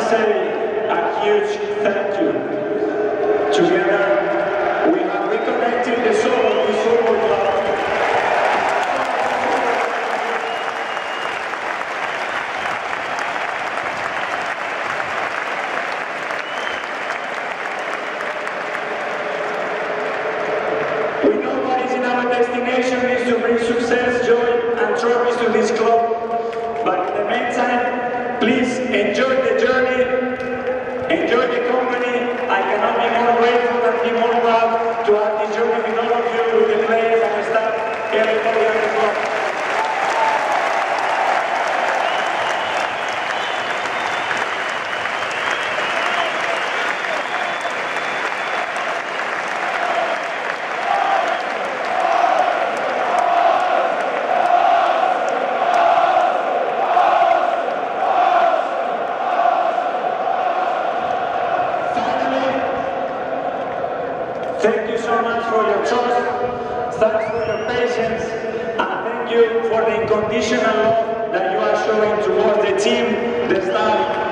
say a huge thank you. Together, we have reconnected the soul of this football club. We know what is in our destination is to bring success, joy, and trophies to this club. But in the meantime, please enjoy the journey, enjoy the company. I cannot be more grateful and be more proud to have this journey with all of you, with the players and the staff, everybody at the club. Thank you so much for your trust, thanks for your patience, and thank you for the unconditional love that you are showing towards the team, the staff,